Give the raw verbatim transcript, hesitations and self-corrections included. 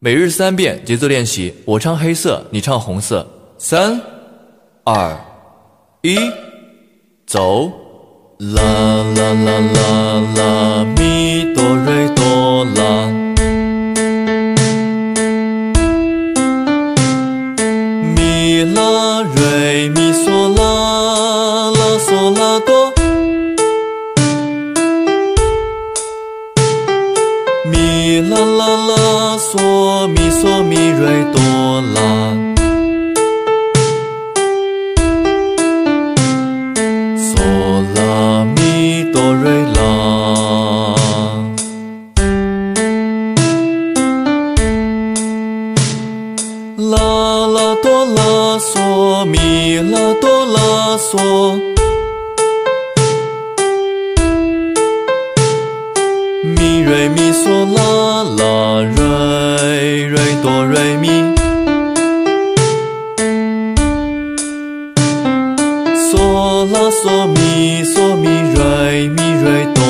每日三遍节奏练习，我唱黑色，你唱红色。三、二、一，走。啦啦啦啦啦，咪哆瑞哆啦。咪啦瑞咪嗦啦啦嗦啦哆。咪啦啦啦嗦咪嗦咪瑞哆啦。嗦啦咪哆瑞啦。啦啦哆啦嗦咪啦哆啦嗦。咪瑞咪嗦啦啦瑞瑞哆瑞咪。嗦啦嗦咪嗦咪瑞咪瑞哆。